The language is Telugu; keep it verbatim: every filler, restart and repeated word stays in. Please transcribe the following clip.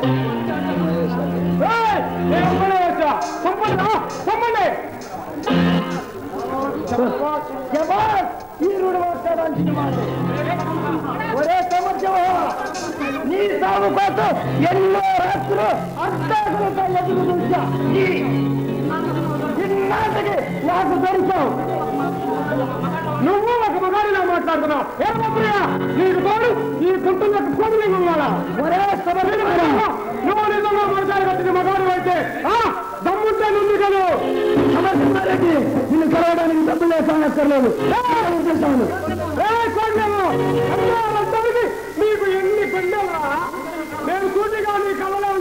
ఒరే సమర్థ్యమా నీ సాగు కోసం ఎన్నో రాత్రులు అర్థాకులతో ఎదురు చూసా ఇన్నాటికి నాకు దొరికావు. నువ్వు ఒక మగాడిలా మాట్లాడుతున్నావు. ఏమయ్యా నీకు తోడు ఈ కుటుంబకు కోడి ఇవ్వాలా? ఒరే సమర్థ్యమా నువ్వు నిజంగా మగాడు కట్టిన మగాడు అయితే దమ్ముంటే నుండి కలు సమర్థ్యారెడ్డి నిన్ను కలవడానికి డబ్బులు లేకక్కర్లేదు. మీకు ఎన్ని కొండలా నేను సూటిగా నీ కళలో